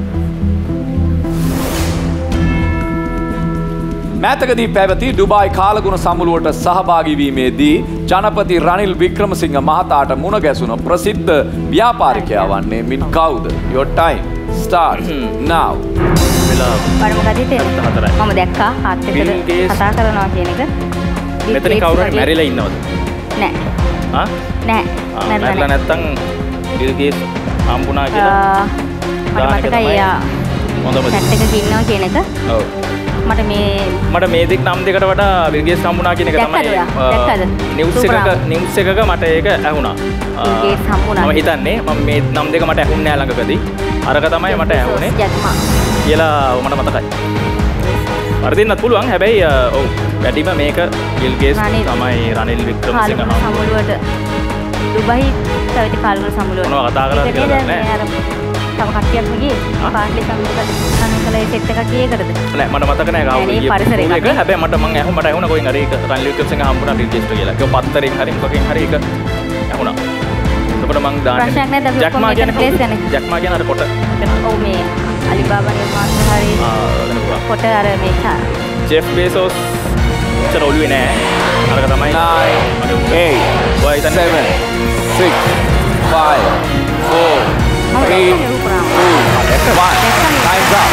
මෑතකදී පැවති ඩුබායි කාලගුණ සමුළුවට සහභාගී වීමේදී ජනපති රනිල් වික්‍රමසිංහ මහතාට මුණ ගැසුණු ප්‍රසිද්ධ ව්‍යාපාරිකයා වන්නේ මින් කවුද? Your time starts now. වෙලා බලමුකදී තේරෙන්නේ. මම දැක්කා හත් එක්කද කතා කරනවා කියන එක. මෙතන කවුරු හරි මැරිලා ඉන්නවද? නෑ. ආ? නෑ. මැරිලා නැත්තම් Bill Gates හම්බුණා කියලා. මට මතකයි එයා හොඳම chat එකක ඉන්නවා කියන එක. ඔව්. මට මේ මට මේ දෙක නම් දෙකට වඩා Bill Gates හම්බුණා කියන එක තමයි නිවුස් එකක නිවුස් එකක මට ඒක ඇහුණා. Bill Gates හම්බුණා. මම හිතන්නේ මම මේ නම් දෙක මට ඇහුන්නේ නැහැ ළඟකදී. අරක තමයි මට ඇහුනේ. Jack Ma. කියලා මට මතකයි. වර්ධින්නත් පුළුවන්. හැබැයි ඔව් වැඩිම මේක Bill Gates තමයි රනිල් වික්‍රමසිංහ සමුළුවට දුබයි පැවති කාලවල සමුළුවට මොනවද කතා කරන්නේ කියලා දන්නේ නැහැ. තව කට්ටියක් ගියේ පාර්ලි සමුළුවට කනකලේ සෙට් එකක් ගියේ කරද? නෑ මට මතක නෑ කවුරු ගියේ. ඒක හැබැයි මට මං ඇහුවා මට ඇහුණා කොහෙන් හරි ඒක රනිල් වික්‍රමසිංහ හම්බුණා Bill Gates කියලා. ඒක පත්තරෙන් හරි මොකකින් හරි ඒක ඇහුණා. එතකොට මං දාන්නේ Jack Ma කියන්නේ Jack Ma කියන අර කොට. ඔව් මේ අලිබාබා නිර්මාණකාරී කොට අර මේ Jeff Bezos චර ඔළුවේ නෑ. අරක තමයි nine eight seven six five four three two one. Time's up.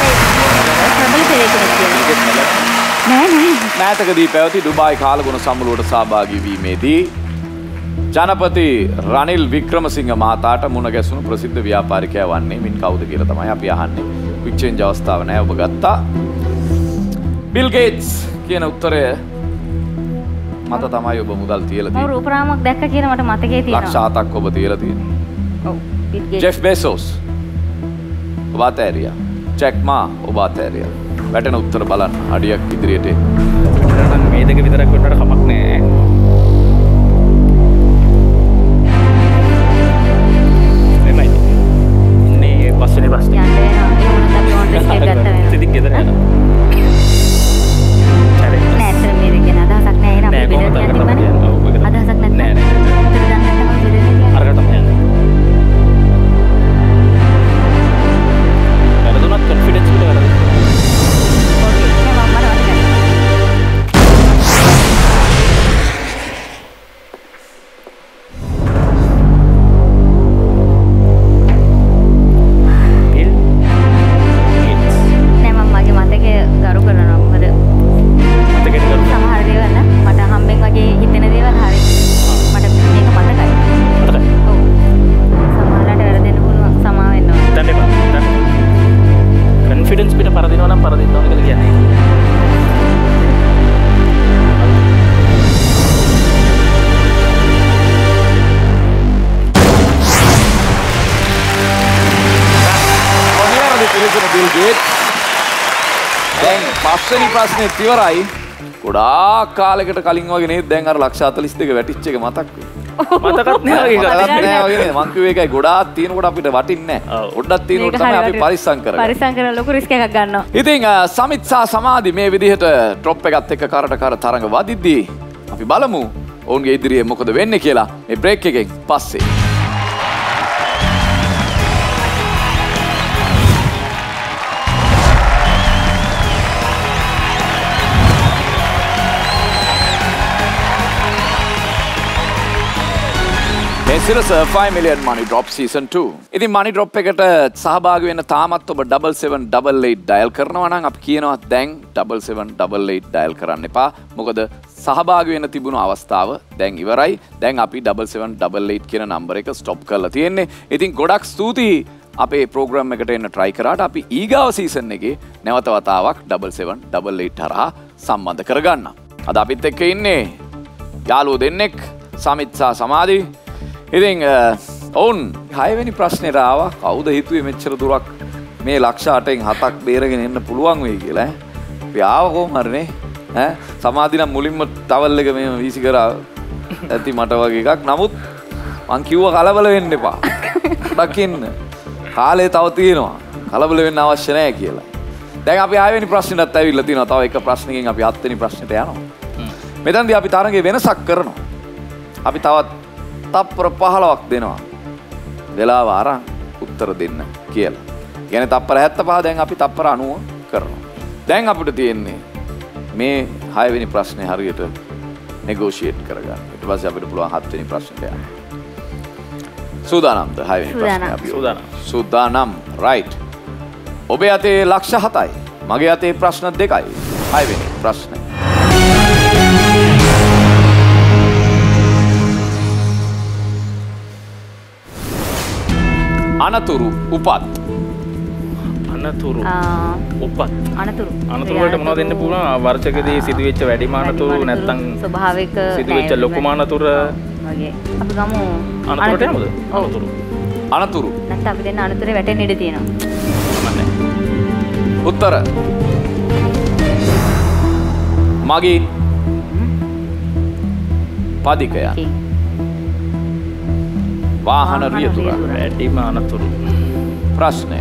නෑ නෑ. මෑතකදී පැවති ඩුබායි කාලගුණ සමුළුවට සහභාගී වීමේදී ජනපති රනිල් වික්‍රමසිංහ මහතාට මුණ ගැසුණු ප්‍රසිද්ධ ව්‍යාපාරිකයා වන්නේ මින් කවුද කියලා තමයි අපි අහන්නේ. ක්වික් චේන්ජ් අවස්ථාව නෑ ඔබ ගත්තා. Bill Gates කියන උත්තරය මත තමයි ඔබ මුදල් තියලා මම තියෙන්නේ. රූපරාමයක් දැක්ක කියලා මට මතකේ තියෙනවා. ලක්ෂ හතක් ඔබ තියලා තියෙනවා. ඔව්. Bill Gates. Jeff Bezos ඔබ අතෑරියා. Jack Ma ඔබ අතෑරියා. වැටෙන උත්තර බලන්න අඩියක් ඉදිරියට එන්න. මේ දෙක විතරක් වුණාට කමක් නෑ. පරදිනවා නම් පරදින්න ඕන කියලා කියන්නේ. බිල් ගේට්ස් දැන් පස්වෙනි ප්‍රශ්නේ ඉවරයි. ගොඩාක් කාලයකට කලින් වගේ නේද දැන් අර ලක්ෂ හතළිස් දෙක වැටිච්ච එක මතක් වෙන්නේ. මතකත් නෑ වගේ මතකත් නෑ වගේ නේද මං කිව්වේ ඒකයි ගොඩාක් තියෙනකොට අපිට වටින්නේ නෑ. පොඩ්ඩක් තියෙනකොට තමයි අපි පරිස්සම් කරගන්නේ. පරිස්සම් කරන ලොකු රිස්ක් එකක් ගන්නවා. ඉතින් සමිත් සහ සමාධි මේ විදිහට ඩ්‍රොප් එකත් එක්ක කරට කර තරඟ වදිද්දී අපි බලමු ඔවුන්ගේ ඉදිරියේ මොකද වෙන්නේ කියලා මේ බ්‍රේක් එකෙන් පස්සේ. සිරස five million money drop season two. ඉතින් money drop එකට සහභාගී වෙන්න තාමත් ඔබ double seven double eight dial කරනවා නම් අපි කියනවා දැන් double seven double eight dial කරන්න එපා. මොකද සහභාගී වෙන්න තිබුණු අවස්ථාව දැන් ඉවරයි. දැන් අපි double seven double eight කියන නම්බර එක ස්ටොප් කරලා තියෙන්නේ. ඉතින් ගොඩක් ස්තුතියි අපේ ප්‍රෝග්‍රෑම් එකට එන්න try කරාට අපි ඊගාව සීසන් එකේ නැවත වතාවක් double seven double eight හරහා සම්බන්ධ කරගන්න. අද අපිත් එක්ක ඉන්නේ යාළුවෝ දෙන්නෙක් සමිත් සහ සමාධි. ඉතින් ඔවුන් හයවෙනි ප්‍රශ්නෙට ආවා කවුද හිතුවේ මෙච්චර දුරක් මේ ලක්ෂ අටෙන් හතක් බේරගෙන එන්න පුළුවන් වෙයි කියලා ඈ. අපි ආව කොහොම හරි නේ ඈ සමාධි නම් මුලින්ම ටවල් එක මෙහෙම වීසි කරා ඇති මට වගේ එකක්. නමුත් මං කිව්වා කලබල වෙන්න එපා. දකින්න කාලේ තව තියෙනවා. කලබල වෙන්න අවශ්‍ය නැහැ කියලා. දැන් අපි හයවෙනි ප්‍රශ්නෙටත් ඇවිල්ලා තිනවා. තව එක ප්‍රශ්නකින් අපි හත්වෙනි ප්‍රශ්නෙට යනවා. මෙතනදී අපි තරඟේ වෙනසක් කරනවා. අපි තවත් තප්පර පහළොවක් දෙනවා. වෙලාව අරන් උත්තර දෙන්න කියලා. කියන්නේ තප්පර හැත්තෑ පහ දැන් අපි තප්පර අනූව කරනවා. දැන් අපිට තියෙන්නේ මේ හයවෙනි ප්‍රශ්නේ හරියට නෙගෝෂিয়েට් කරගන්න. ඊට පස්සේ අපිට පුළුවන් හත්වෙනි ප්‍රශ්නට යන්න. සූදානම්ද හයවෙනි ප්‍රශ්නේ අපි සූදානම්. සූදානම් right. ඔබේ අතේ ලක්ෂ හතයි. මගේ අතේ ප්‍රශ්න දෙකයි. හයවෙනි ප්‍රශ්නේ. අනතුරු උපත් අනතුරු උපත් අනතුරු අනතුරු වලට මොනවද දෙන්න පුළුවන් වර්ෂකදී සිදුවෙච්ච වැඩිම අනතුරු නැත්නම් ස්වභාවික සිදුවෙච්ච ලොකුම අනතුරු වගේ අපි ගමු අනතුරට යමුද අනතුරු අනතුරු නැත්නම් අපි දෙන්න අනතුරේ වැටෙන්න ඉඩ තියෙනවා. උත්තර මගින් පදිකය වාහන රියදුර වැඩිම අනතුරු ප්‍රශ්නය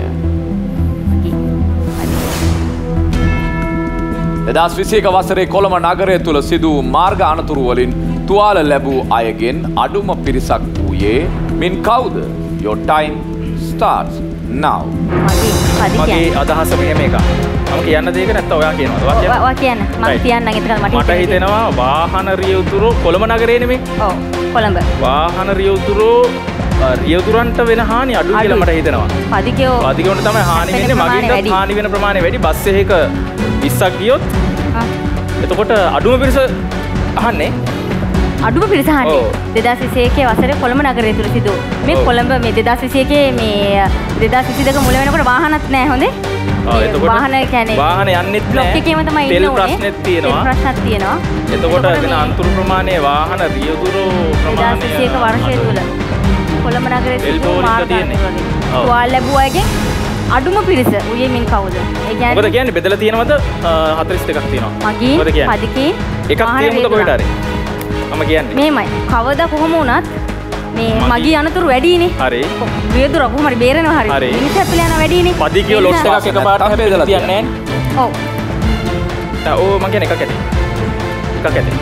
දෙදහස් විසිඑක වසරේ කොළඹ නගරය තුළ සිදු වූ මාර්ග අනතුරු වලින් තුවාල ලැබූ අයගෙන් අඩුම පිරිසක් වූයේ මින් කවුද? Your time starts now. මගේ අදහස මෙහෙම එකක්. මම කියන්න දෙයක නැත්නම් ඔයා කියනවද? ඔයා කියන්න. මම කියන්නම් එතන මට මට හිතෙනවා වාහන රියදුර කොළඹ නගරේ නෙමෙයි. ඔව් කොළඹ. වාහන රියදුර රියදුරන්ට වෙන හානි අඩු කියලා මට හිතෙනවා. පදිකයෝ පදිකයන්ට තමයි හානි වෙන්නේ. මගින්ට හානි වෙන ප්‍රමාණය වැඩි. බස් එකක විස්සක් ගියොත් එතකොට අඩුම පිරිස අහන්නේ අඩුම පිරිස අහන්නේ දෙදහස් විසිඑකේ වසරේ කොළඹ නගරය තුල සිදු මේ කොළඹ මේ දෙදහස් විසිඑකේ මේ දෙදහස් විසිදෙක මුල වෙනකොට වාහනත් නැහැ හොඳේ. වාහන කියන්නේ වාහන යන්නෙත් නැහැ. බ්ලොක් එකේම තමයි ඉන්නේ. තෙල් ප්‍රශ්නෙත් තියෙනවා. තෙල් ප්‍රශ්නත් තියෙනවා. එතකොට වෙන අන්තුරු ප්‍රමාණය වාහන රියදුරු ප්‍රමාණය දෙදහස් විසිඑක වර්ෂය තුල කොළඹ නගරයේ සිදු මාර්ග තුවාල ලැබුව අයගෙන් අඩුම පිරිස ඌයේ මින් කවුද? ඒ කියන්නේ මොකද කියන්නේ බෙදලා තියෙනවද හතළිස් දෙකක් තියෙනවා. මගින් පදිකේ එකක් තියෙමුද කොහෙට හරි? මම කියන්නේ මේමයි. කවදා කොහොම වුණත් මේ මගී අනතුරු වැඩිනේ. හරි. රියදුර කොහොම හරි බේරෙනවා හරි. මිනිස්සු අපිලා යන වැඩිනේ. පදිකිය ලොස් එකක් එකපාරට හැපෙලා තියන්නේ නැහැ. ඔව්. තා ඕ මම කියන්නේ එකක් ඇති. එකක් ඇති.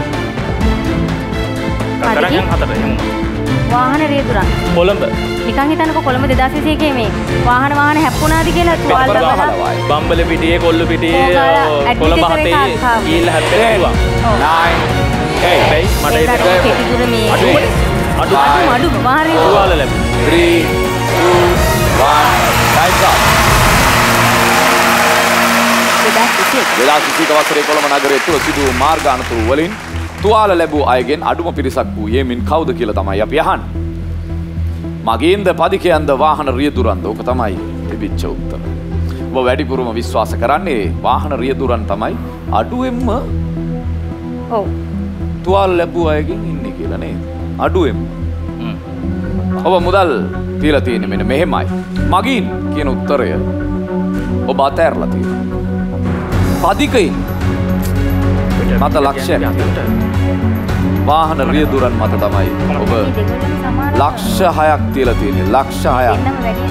කරගෙන හතර යමු. වාහන රියදුරන්. කොළඹ. නිකන් හිතන්නකෝ කොළඹ දෙදහස් විසිඑකේ මේ වාහන වාහන හැප්පුණාද කියලා තුවාල දාලා බම්බල පිටියේ කොල්ල පිටියේ කොළඹ හතේ ගිහිල්ලා හැප්පෙනවා. nine eight මට හිතෙනවා අඩුමනේ අඩු අඩු අඩු වාහන තුවාල ලැබෙනවා. three two one time's up. දෙදහස් විසිඑක වසරේ කොළඹ නගරයේ තුල සිදු වූ මාර්ග අනතුරු වලින් තුවාල ලැබූ අයගෙන් අඩුම පිරිසක් වූයේ මින් කවුද කියලා තමයි අපි අහන්නේ. මගින්ද පදිකයන්ද වාහන රියදුරන්ද? ඕක තමයි තිබිච්ච උත්තර. ඔබ වැඩිපුරම විශ්වාස කරන්නේ වාහන රියදුරන් තමයි අඩුවෙන්ම ඔව් තුවාල ලැබුව අයගෙන් ඉන්නේ කියලා නේද? අඩුවෙන්ම. ඔබ මුදල් තියලා තියෙන්නේ මෙන්න මෙහෙමයි. මගින් කියන උත්තරය ඔබ අතහැරලා තියෙනවා. පදිකයින් මත ලක්ෂයක් වාහන රියදුරන් මත තමයි ඔබ ලක්ෂ හයක් තියලා තියෙන්නේ. ලක්ෂ හයක්.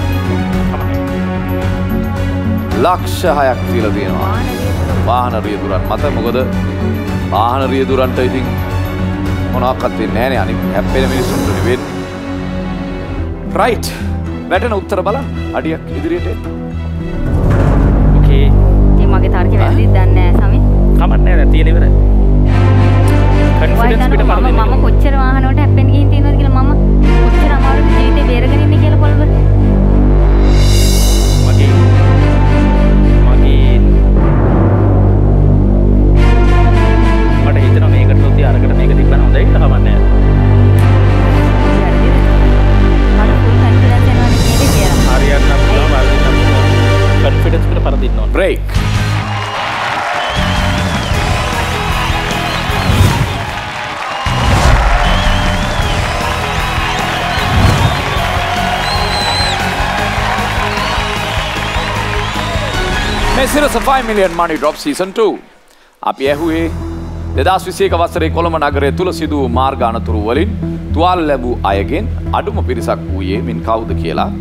ලක්ෂ හයක් තියලා තියෙනවා. වාහන රියදුරන් මත. මොකද වාහන රියදුරන්ට ඉතින් මොනවාක්වත් වෙන්නේ නැහැ නේ. අනිත් හැප්පෙන මිනිස්සුන්ට වෙන්නේ. රයිට්. වැටෙන උත්තර බලන්න. අඩියක් ඉදිරියට එන්න. ඕකේ. ඉතින් මගේ තර්කේ වැරදිද දන්නේ නැහැ සමි. කමක් නැහැ දැන් තියෙන ඉවරයි. කන්ෆිඩන්ස් පිට පරදින්න. මම කොච්චර වාහන වලට හැප්පෙන්න ගිහින් තියෙනවද කියලා මම කොච්චර අමාරුද ජීවිතේ බේරගෙන ඉන්නේ කියලා කොල්බ. මගේ මගේ මට හිතෙනවා මේකට උති අරකට මේක තිබ්බම හොඳයි කියලා කමක් නැහැ. හරියන්න පුළුවන් වර්ධින්න පුළුවන්. කන්ෆිඩන්ස් පිට පරදින්න ඕන. බ්‍රේක්. මේ Sirasa five million money drop season two. අපි ඇහුවේ දෙදාස් විසිඑක වසරේ කොළඹ නගරය තුල සිදු වූ මාර්ග අනතුරු වලින් තුවාල ලැබූ අයගෙන් අඩුම පිරිසක් වූයේ මින් කවුද කියලා.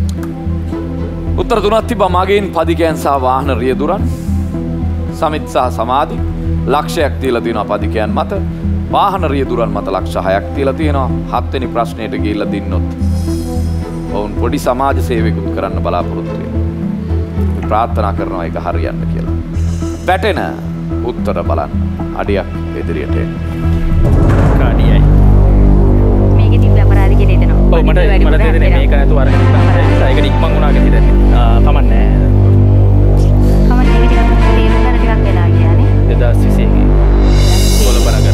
උත්තර තුනක් තිබ්බා. මගින්, පදිකයන් සහ වාහන රියදුරන්. සමිත් සහ සමාධි ලක්ෂයක් තියලා තියෙනවා පදිකයන් මත. වාහන රියදුරන් මත ලක්ෂ හයක් තියලා තියෙනවා. හත්වෙනි ප්‍රශ්නයට ගිහිල්ලා දින්නොත් ඔවුන් පොඩි සමාජ සේවයකුත් කරන්න බලාපොරොත්තු වෙනවා. ප්‍රාර්ථනා කරනවා ඒක හරියන්න කියලා. වැටෙන උත්තර බලන්න. අඩියක් ඉදිරියට එන්න. කාඩියයි. මේකේ තිබ්බ අපරාධ කියලා හිතනවා. ඔව් මට මට තේරෙන්නේ මේක නැතුව අරගෙන ඉන්න. ඒක ඉක්මන් වුණා කියලා හිතන්නේ. ආ කමන්නේ. කමන්නේ මේක ටිකක් තේරුම් ගන්න ටිකක් වෙලා ගියා නේ. දෙදාස් විසිඑක කොළඹ නගරේ.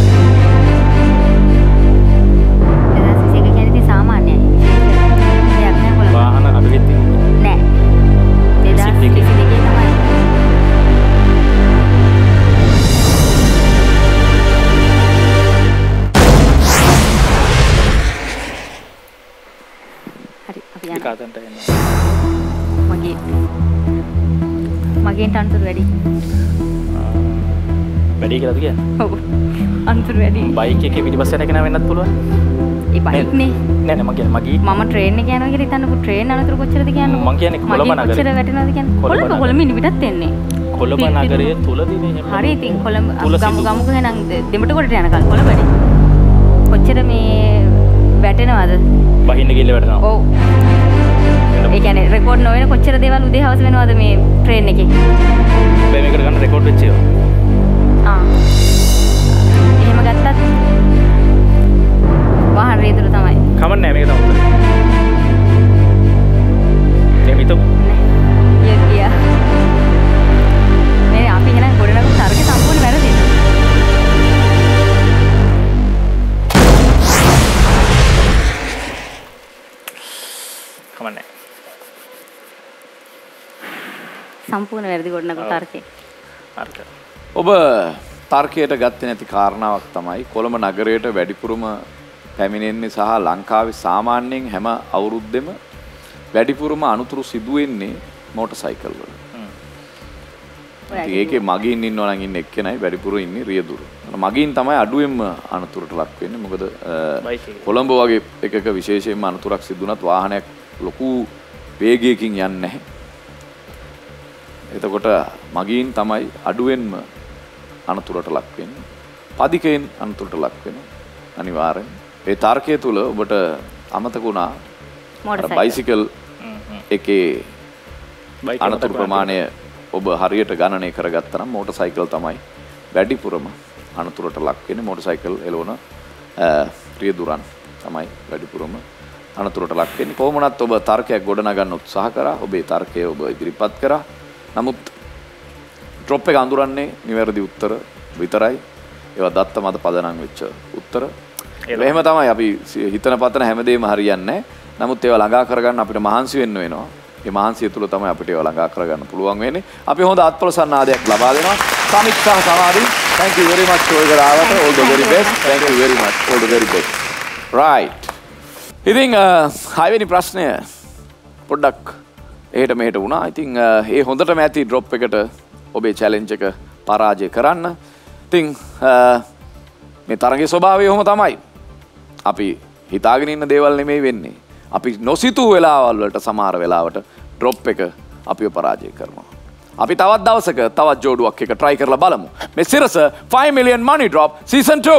දෙදාස් විසිඑක කියන්නේ ඉතින් සාමාන්‍යයි. දෙයක් නෑ කොළඹ. වාහන අඩුවෙත් නෑ. දෙදාස් විසිඑක තමයි. කාතන්ට එන්න. මගේ මගේට අන්තර වැඩි. වැඩි කියලාද කියන්නේ? ඔව්. අන්තර වැඩි. බයික් එකේ පිටිපස්ස යන කෙනා වෙන්නත් පුළුවන්. ඒ බයික් නේ. නෑ නෑ මම කියන්නේ මගේ මම ට්‍රේන් එක යනවා කියලා හිතන්නකො ට්‍රේන් අනතුරු කොච්චරද කියන්නේ? මම කියන්නේ කොළඹ නගරේ. කොච්චර වැටෙනවද කියන්නේ? කොළඹ කොළඹ ඉන්න පිටත් එන්නේ. කොළඹ නගරයේ තුලදී මේ හරි ඉතින් කොළඹ ගමු ගමුක එහෙනම් දෙමට කොටට යනකල් කොළඹනේ. කොච්චර මේ වැටෙනවද? බහින්න ගිහලා වැටෙනවා. ඔව්. ඒ කියන්නේ රෙකෝඩ් නොවන කොච්චර දේවල් උදේ හවස වෙනවද මේ ට්‍රේන් එකේ? බෑ මේකට ගන්න රෙකෝඩ් වෙච්ච ඒවා. ආ. එහෙම ගත්තත් වාහන රියදුර තමයි. කමන්නේ මේක තමයි උත්තරේ. මේ මිතු ය ගියා. මේ අපි එහෙනම් ගොඩනගපු තර්කේ සම්පූර්ණ වැරදිද? කමන්නේ. සම්පූර්ණ වැරදි ගොඩනගපු තර්කේ. හරිද? ඔබ තර්කයට ගත්තේ නැති කාරණාවක් තමයි කොළඹ නගරයට වැඩිපුරම පැමිණෙන්නේ සහ ලංකාවේ සාමාන්‍යයෙන් හැම අවුරුද්දෙම වැඩිපුරම අනුතුරු සිදු වෙන්නේ මෝටර් සයිකල් වල. ඒකේ මගින් ඉන්නවා නම් ඉන්නේ එක්කෙනයි වැඩිපුර ඉන්නේ රියදුරු. මගින් තමයි අඩුවෙන්ම අනුතුරට ලක් වෙන්නේ. මොකද කොළඹ වගේ එකක විශේෂයෙන්ම අනුතුරක් සිදු වුණත් වාහනයක් ලොකු වේගයකින් යන්නේ නැහැ. එතකොට මගින් තමයි අඩුවෙන්ම අනතුරට ලක් වෙන්නේ. පදිකයෙන් අනතුරට ලක් වෙනවා අනිවාර්යෙන්. ඒ තර්කයේ තුල ඔබට අමතක වුණා බයිසිකල් එකේ අනතුරු ප්‍රමාණය ඔබ හරියට ගණනය කරගත්තා නම් මෝටර් සයිකල් තමයි වැඩිපුරම අනතුරට ලක් වෙන්නේ. මෝටර් සයිකල් එළවන රියදුරන් තමයි වැඩිපුරම අනතුරට ලක් වෙන්නේ. කොහොමවත් ඔබ තර්කයක් ගොඩනගන්න උත්සාහ කරා. ඔබේ තර්කය ඔබ ඉදිරිපත් කරා. නමුත් ඩ්‍රොප් එක අඳුරන්නේ නිවැරදි උත්තර විතරයි. ඒවා දත්ත මත පදනම් වෙච්ච උත්තර. එහෙම තමයි අපි හිතන පතන හැමදේම හරියන්නේ නැහැ. නමුත් ඒවා ළඟා කරගන්න අපිට මහන්සි වෙන්න වෙනවා. ඒ මහන්සිය තුල තමයි අපිට ඒව ළඟා කරගන්න පුළුවන් වෙන්නේ. අපි හොඳ අත්පොලසන්නාදයක් ලබා දෙනවා. සමිත් සහ සමාධි thank you very much ඔය කරාවට all the very best. Thank you very much all the very best. right. ඉතින් හයවෙනි ප්‍රශ්නය පොඩ්ඩක් එහෙට මෙහෙට වුණා. ඉතින් ඒ හොඳටම ඇති ඩ්‍රොප් එකට ඔබේ චැලෙන්ජ් එක පරාජය කරන්න. ඉතින් මේ තරගයේ ස්වභාවය ඔහොම තමයි. අපි හිතාගෙන ඉන්න දේවල් නෙමෙයි වෙන්නේ. අපි නොසිතූ වෙලාවල් වලට සමහර වෙලාවට ඩ්‍රොප් එක අපිව පරාජය කරනවා. අපි තවත් දවසක තවත් ජෝඩුවක් එක try කරලා බලමු. මේ Sirasa five million money drop season two.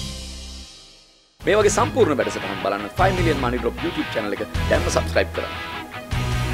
මේ වගේ සම්පූර්ණ වැඩසටහන් බලන්න five million money drop YouTube channel එක දැන්ම subscribe කරන්න.